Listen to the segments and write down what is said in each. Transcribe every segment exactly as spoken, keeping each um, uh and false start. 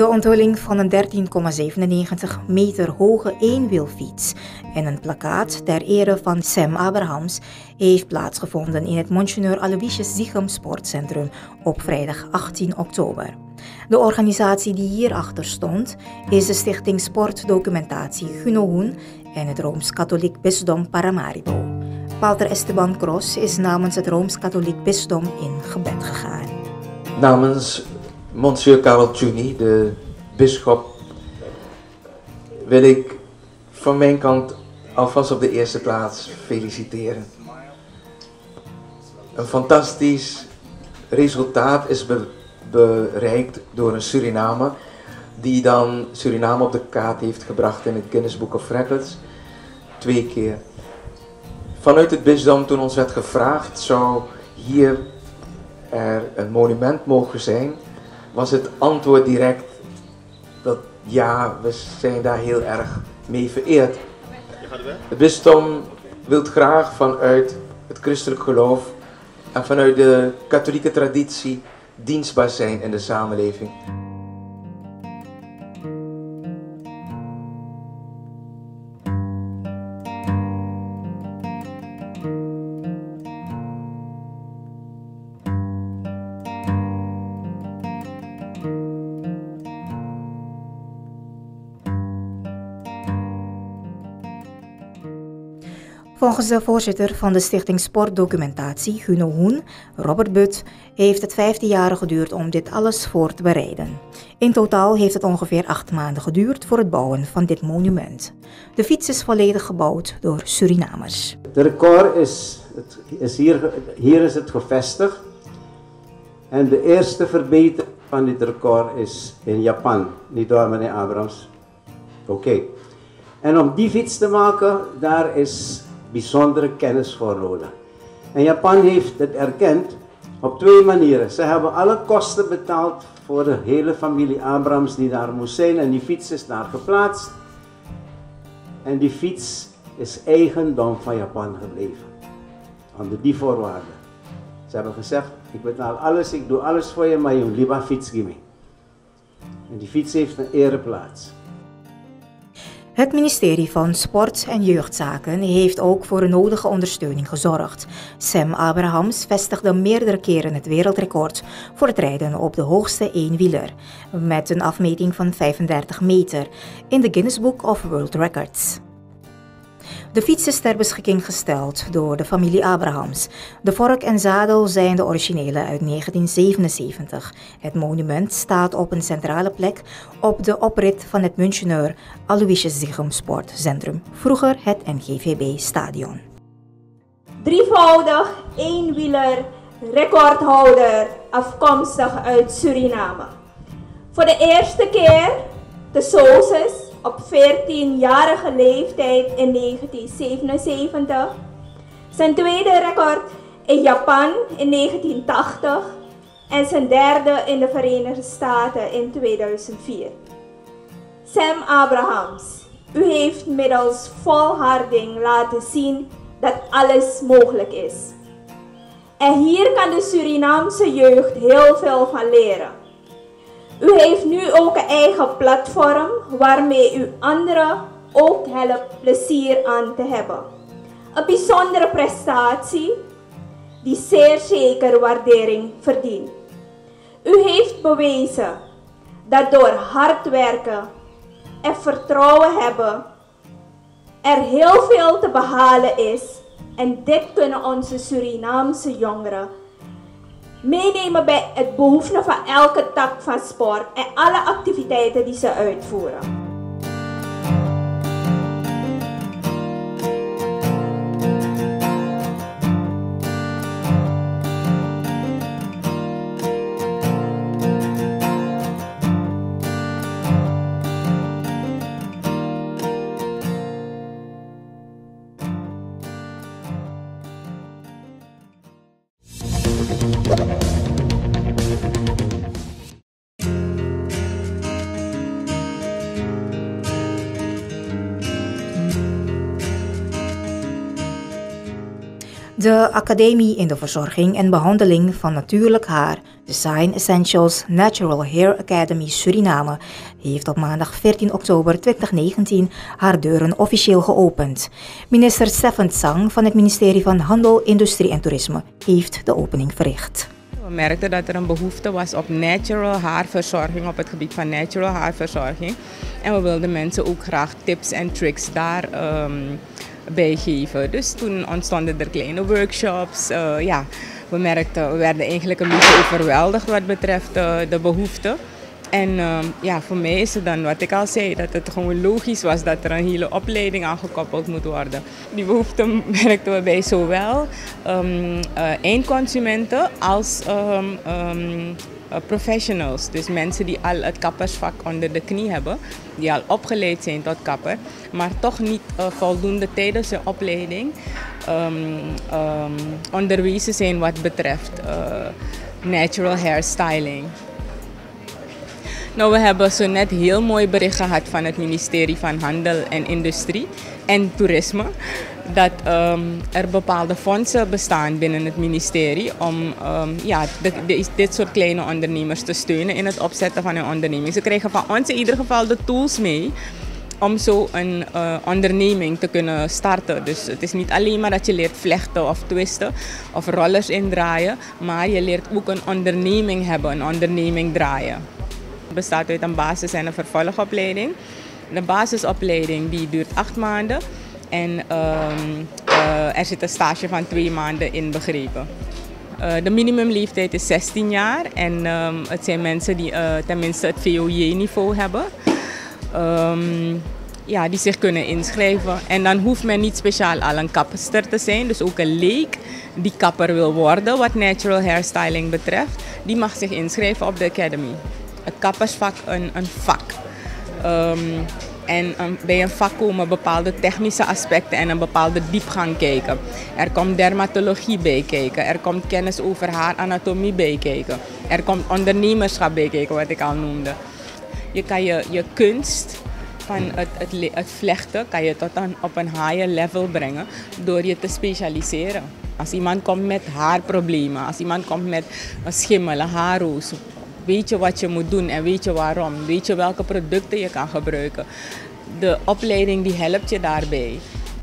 De onthulling van een dertien komma zevenennegentig meter hoge eenwielfiets en een plakkaat ter ere van Sam Abrahams heeft plaatsgevonden in het Monseigneur Aloysius Zichem Sportcentrum op vrijdag achttien oktober. De organisatie die hierachter stond is de Stichting Sportdocumentatie Guno Hoen en het Rooms-Katholiek Bisdom Paramaribo. Pater Esteban Cross is namens het Rooms-Katholiek Bisdom in gebed gegaan. Namens Monsieur Karel Tjuni, de bisschop, wil ik van mijn kant alvast op de eerste plaats feliciteren. Een fantastisch resultaat is be bereikt door een Surinamer die dan Suriname op de kaart heeft gebracht in het Guinness Book of Records. Twee keer. Vanuit het bisdom, toen ons werd gevraagd, zou hier er een monument mogen zijn, was het antwoord direct dat ja, we zijn daar heel erg mee vereerd. Het bisdom wil graag vanuit het christelijk geloof en vanuit de katholieke traditie dienstbaar zijn in de samenleving. Volgens de voorzitter van de Stichting Sportdocumentatie, Guno Hoen, Robert But, heeft het vijftien jaar geduurd om dit alles voor te bereiden. In totaal heeft het ongeveer acht maanden geduurd voor het bouwen van dit monument. De fiets is volledig gebouwd door Surinamers. Het record is, het is hier, hier is het gevestigd. En de eerste verbeter van dit record is in Japan, niet waar meneer Abrahams? Oké. Okay. En om die fiets te maken, daar is bijzondere kennis voor nodig. En Japan heeft het erkend op twee manieren. Ze hebben alle kosten betaald voor de hele familie Abrahams die daar moest zijn en die fiets is daar geplaatst. En die fiets is eigendom van Japan gebleven. Onder die voorwaarden. Ze hebben gezegd, ik betaal alles, ik doe alles voor je, maar je moet liever fiets geven. En die fiets heeft een ereplaats. Het ministerie van Sport en Jeugdzaken heeft ook voor een nodige ondersteuning gezorgd. Sam Abrahams vestigde meerdere keren het wereldrecord voor het rijden op de hoogste eenwieler, met een afmeting van vijfendertig meter in de Guinness Book of World Records. De fiets is ter beschikking gesteld door de familie Abrahams. De vork en zadel zijn de originele uit negentien zevenenzeventig. Het monument staat op een centrale plek op de oprit van het Monseigneur Aloysius Zichem Sportcentrum, vroeger het N G V B-stadion. Drievoudig eenwieler recordhouder afkomstig uit Suriname. Voor de eerste keer de Sosis op veertienjarige leeftijd in negentien zevenenzeventig. Zijn tweede record in Japan in negentien tachtig en zijn derde in de Verenigde Staten in tweeduizend vier. Sam Abrahams, u heeft middels volharding laten zien dat alles mogelijk is. En hier kan de Surinaamse jeugd heel veel van leren. U heeft nu ook een eigen platform waarmee u anderen ook helpt plezier aan te hebben. Een bijzondere prestatie die zeer zeker waardering verdient. U heeft bewezen dat door hard werken en vertrouwen hebben er heel veel te behalen is en dit kunnen onze Surinaamse jongeren meenemen bij het beoefenen van elke tak van sport en alle activiteiten die ze uitvoeren. De Academie in de Verzorging en Behandeling van Natuurlijk Haar, Design Essentials Natural Hair Academy Suriname, heeft op maandag veertien oktober tweeduizend negentien haar deuren officieel geopend. Minister Stefan Tsang van het ministerie van Handel, Industrie en Toerisme heeft de opening verricht. We merkten dat er een behoefte was op natural haarverzorging, op het gebied van natural haarverzorging. En we wilden mensen ook graag tips en tricks daar um, bij geven. Dus toen ontstonden er kleine workshops. Uh, ja, we merkten, we werden eigenlijk een beetje overweldigd wat betreft uh, de behoefte. En uh, ja, voor mij is het dan wat ik al zei, dat het gewoon logisch was dat er een hele opleiding aan gekoppeld moet worden. Die behoefte merkten we bij zowel um, uh, eindconsumenten als um, um, uh, professionals. Dus mensen die al het kappersvak onder de knie hebben, die al opgeleid zijn tot kapper, maar toch niet uh, voldoende tijdens hun opleiding um, um, onderwezen zijn wat betreft uh, natural hairstyling. Nou, we hebben zo net heel mooi bericht gehad van het ministerie van Handel en Industrie en Toerisme. Dat um, er bepaalde fondsen bestaan binnen het ministerie om um, ja, de, de, dit soort kleine ondernemers te steunen in het opzetten van hun onderneming. Ze krijgen van ons in ieder geval de tools mee om zo een uh, onderneming te kunnen starten. Dus het is niet alleen maar dat je leert vlechten of twisten of rollers indraaien, maar je leert ook een onderneming hebben, een onderneming draaien. Het bestaat uit een basis- en een vervolgopleiding. De basisopleiding die duurt acht maanden en um, uh, er zit een stage van twee maanden in begrepen. Uh, de minimumleeftijd is zestien jaar en um, het zijn mensen die uh, tenminste het V O J-niveau hebben. Um, ja, die zich kunnen inschrijven. En dan hoeft men niet speciaal al een kapster te zijn, dus ook een leek die kapper wil worden wat natural hairstyling betreft, die mag zich inschrijven op de Academy. Het kappersvak een, een vak. Um, en um, bij een vak komen bepaalde technische aspecten en een bepaalde diepgang kijken. Er komt dermatologie bij kijken, er komt kennis over haaranatomie bij kijken. Er komt ondernemerschap bij kijken, wat ik al noemde. Je kan je, je kunst van het, het, het vlechten kan je tot een, op een higher level brengen door je te specialiseren. Als iemand komt met haarproblemen, als iemand komt met een schimmel, een haarroos, weet je wat je moet doen en weet je waarom. Weet je welke producten je kan gebruiken. De opleiding die helpt je daarbij.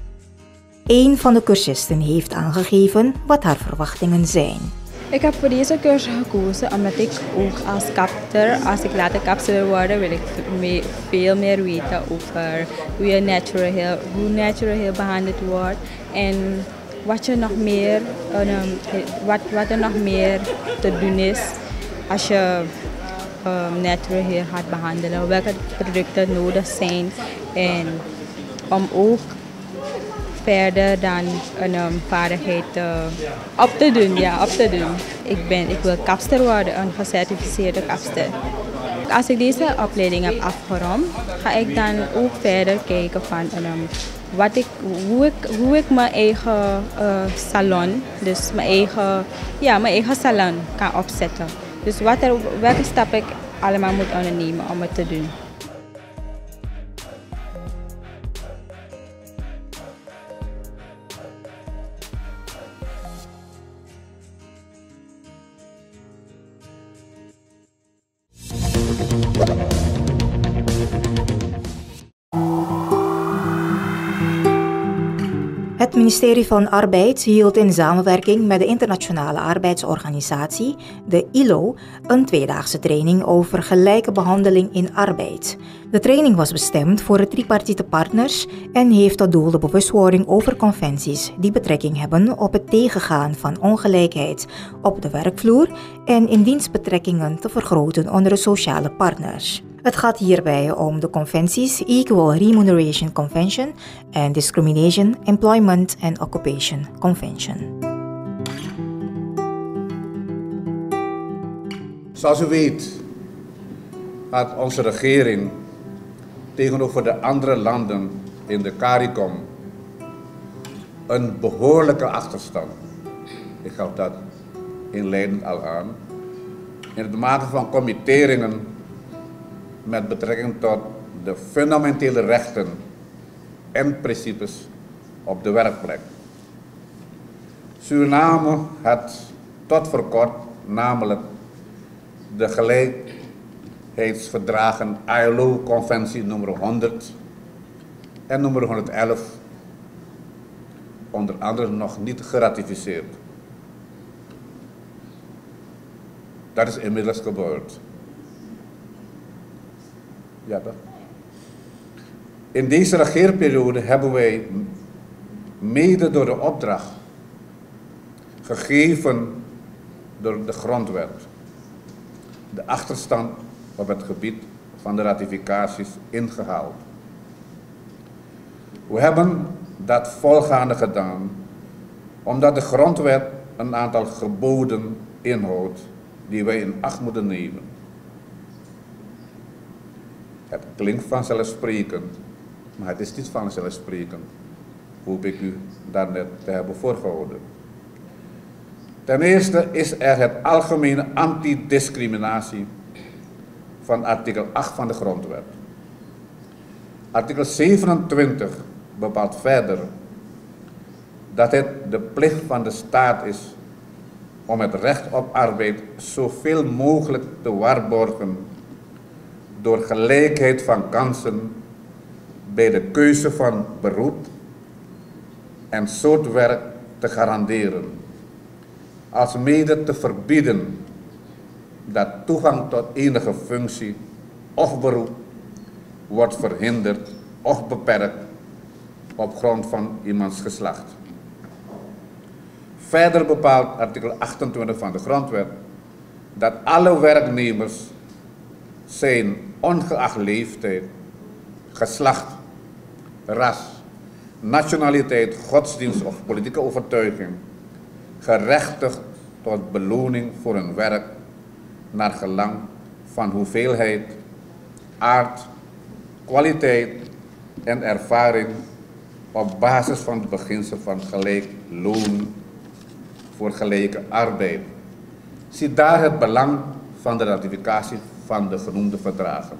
Een van de cursisten heeft aangegeven wat haar verwachtingen zijn. Ik heb voor deze cursus gekozen omdat ik ook als kapster, als ik later kapster wil worden, wil ik me, veel meer weten over hoe je natural hair, hoe natural hair behandeld wordt en wat, je nog meer, um, wat, wat er nog meer te doen is als je um, natural hair gaat behandelen, welke producten nodig zijn en om ook verder dan een um, vaardigheid uh, op te doen, ja, op te doen. Ik, ben, ik wil kapster worden, een gecertificeerde kapster. Als ik deze opleiding heb afgerond, ga ik dan ook verder kijken van um, wat ik, hoe, ik, hoe ik mijn eigen uh, salon, dus mijn eigen, ja, mijn eigen salon kan opzetten. Dus wat er, welke stappen ik allemaal moet ondernemen om het te doen. Het ministerie van Arbeid hield in samenwerking met de Internationale Arbeidsorganisatie, de I L O, een tweedaagse training over gelijke behandeling in arbeid. De training was bestemd voor de tripartite partners en heeft tot doel de bewustwording over conventies die betrekking hebben op het tegengaan van ongelijkheid op de werkvloer en in dienstbetrekkingen te vergroten onder de sociale partners. Het gaat hierbij om de conventies Equal Remuneration Convention en Discrimination, Employment and Occupation Convention. Zoals u weet had onze regering tegenover de andere landen in de CARICOM een behoorlijke achterstand. Ik gaf dat inleidend al aan. In het maken van committeringen met betrekking tot de fundamentele rechten en principes op de werkplek. Suriname had tot voor kort namelijk de gelijkheidsverdragen I L O-conventie nummer honderd en nummer honderdelf onder andere nog niet geratificeerd. Dat is inmiddels gebeurd. Ja, toch? In deze regeerperiode hebben wij mede door de opdracht gegeven door de grondwet de achterstand op het gebied van de ratificaties ingehaald. We hebben dat volgaande gedaan omdat de grondwet een aantal geboden inhoudt die wij in acht moeten nemen. Het klinkt vanzelfsprekend, maar het is niet vanzelfsprekend, hoop ik u daarnet te hebben voorgehouden. Ten eerste is er het algemene antidiscriminatie van artikel acht van de grondwet. Artikel zevenentwintig bepaalt verder dat het de plicht van de staat is om het recht op arbeid zoveel mogelijk te waarborgen door gelijkheid van kansen bij de keuze van beroep en soort werk te garanderen, alsmede te verbieden dat toegang tot enige functie of beroep wordt verhinderd of beperkt op grond van iemands geslacht. Verder bepaalt artikel achtentwintig van de grondwet dat alle werknemers zijn ongeacht leeftijd, geslacht, ras, nationaliteit, godsdienst of politieke overtuiging gerechtigd tot beloning voor hun werk naar gelang van hoeveelheid, aard, kwaliteit en ervaring op basis van het beginsel van gelijk loon voor gelijke arbeid. Zie daar het belang van de ratificatie van de genoemde verdragen.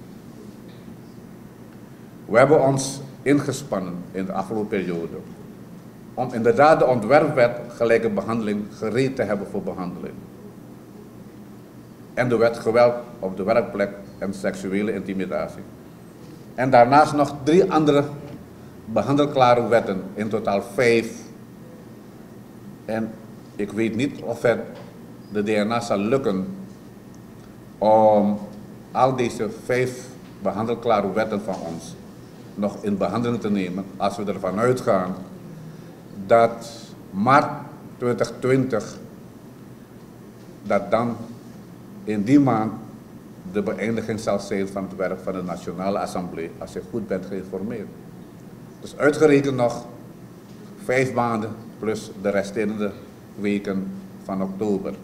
We hebben ons ingespannen in de afgelopen periode om inderdaad de ontwerpwet gelijke behandeling gereed te hebben voor behandeling. En de wet geweld op de werkplek en seksuele intimidatie. En daarnaast nog drie andere behandelklare wetten, in totaal vijf. En ik weet niet of het de D N A zal lukken om al deze vijf behandelklare wetten van ons nog in behandeling te nemen, als we ervan uitgaan dat maart twintig twintig, dat dan in die maand de beëindiging zal zijn van het werk van de Nationale Assemblée, als je goed bent geïnformeerd. Dus uitgerekend nog vijf maanden plus de resterende weken van oktober.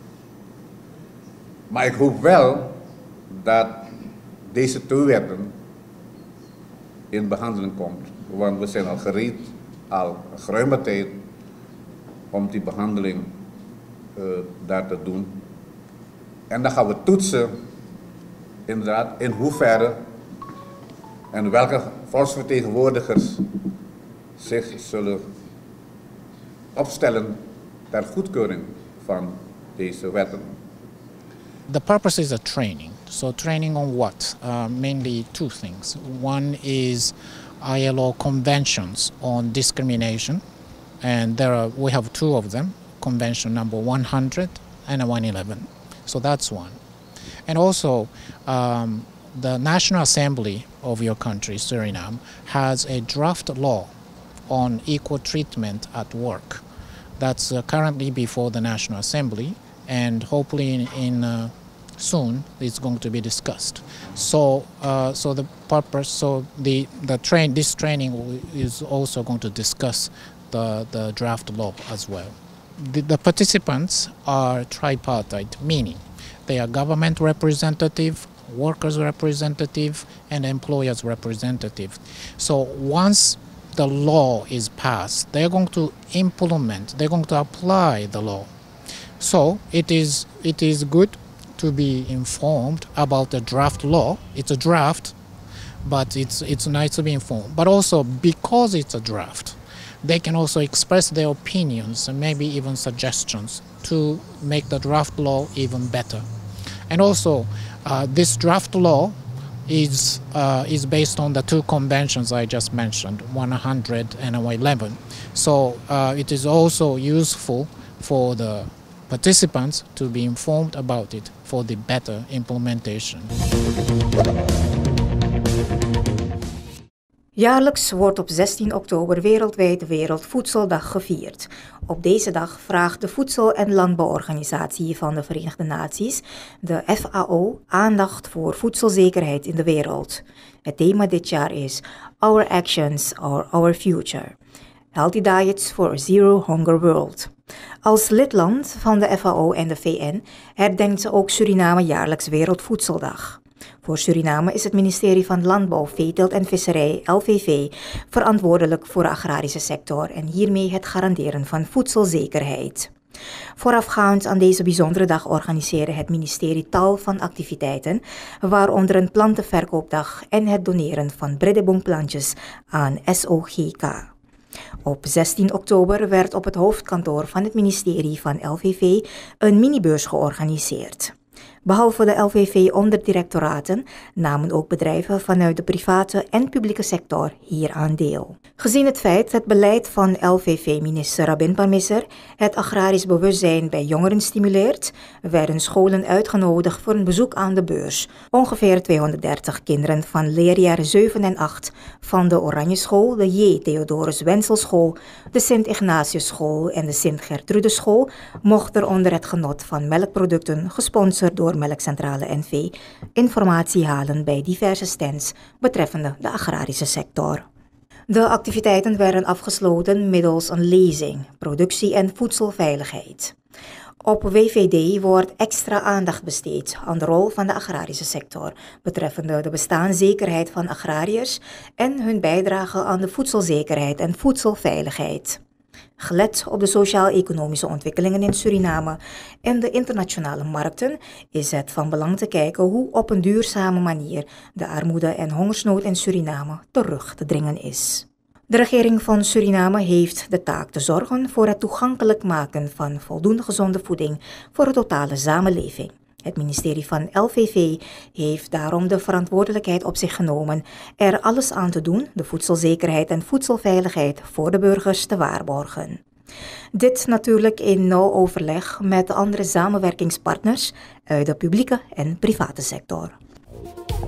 Maar ik hoop wel dat deze twee wetten in behandeling komt, want we zijn al gereed, al een geruime tijd, om die behandeling uh, daar te doen. En dan gaan we toetsen, inderdaad, in hoeverre en welke volksvertegenwoordigers zich zullen opstellen ter goedkeuring van deze wetten. The purpose is a training. So training on what? Uh, mainly two things. One is I L O conventions on discrimination, and there are, we have two of them, convention number one hundred and one eleven. So that's one. And also, um, the National Assembly of your country, Suriname, has a draft law on equal treatment at work. That's uh, currently before the National Assembly, and hopefully in, in uh, soon it's going to be discussed. So, uh, so the purpose, so the the train, this training is also going to discuss the the draft law as well. The, the participants are tripartite, meaning they are government representative, workers representative, and employers representative. So once the law is passed, they're going to implement, they're going to apply the law. So it is it is good to be informed about the draft law. It's a draft, but it's it's nice to be informed. But also because it's a draft, they can also express their opinions and maybe even suggestions to make the draft law even better. And also, uh, this draft law is uh, is based on the two conventions I just mentioned, one hundred and eleven. So uh, it is also useful for the participants to be informed about it for the better implementation. Jaarlijks wordt op zestien oktober wereldwijd de Wereldvoedseldag gevierd. Op deze dag vraagt de Voedsel- en Landbouworganisatie van de Verenigde Naties, de F A O, aandacht voor voedselzekerheid in de wereld. Het thema dit jaar is Our Actions are Our Future. Healthy Diets for a Zero Hunger World. Als lidland van de F A O en de V N herdenkt ook Suriname jaarlijks Wereldvoedseldag. Voor Suriname is het ministerie van Landbouw, Veeteelt en Visserij, L V V, verantwoordelijk voor de agrarische sector en hiermee het garanderen van voedselzekerheid. Voorafgaand aan deze bijzondere dag organiseerde het ministerie tal van activiteiten, waaronder een plantenverkoopdag en het doneren van breedeboomplantjes aan S O G K. Op zestien oktober werd op het hoofdkantoor van het ministerie van L V V een minibeurs georganiseerd. Behalve de L V V-onderdirectoraten namen ook bedrijven vanuit de private en publieke sector hieraan deel. Gezien het feit dat het beleid van L V V-minister Rabin Parmeser het agrarisch bewustzijn bij jongeren stimuleert, werden scholen uitgenodigd voor een bezoek aan de beurs. Ongeveer tweehonderddertig kinderen van leerjaren zeven en acht van de Oranje School, de J. Theodorus Wenselschool, de Sint-Ignatiusschool en de Sint-Gertrudesschool mochten onder het genot van melkproducten, gesponsord door Melkcentrale N V, informatie halen bij diverse stands betreffende de agrarische sector. De activiteiten werden afgesloten middels een lezing, productie en voedselveiligheid. Op W V D wordt extra aandacht besteed aan de rol van de agrarische sector betreffende de bestaanszekerheid van agrariërs en hun bijdrage aan de voedselzekerheid en voedselveiligheid. Gelet op de sociaal-economische ontwikkelingen in Suriname en de internationale markten is het van belang te kijken hoe op een duurzame manier de armoede en hongersnood in Suriname terug te dringen is. De regering van Suriname heeft de taak te zorgen voor het toegankelijk maken van voldoende gezonde voeding voor de totale samenleving. Het ministerie van L V V heeft daarom de verantwoordelijkheid op zich genomen er alles aan te doen de voedselzekerheid en voedselveiligheid voor de burgers te waarborgen. Dit natuurlijk in nauw overleg met de andere samenwerkingspartners uit de publieke en private sector.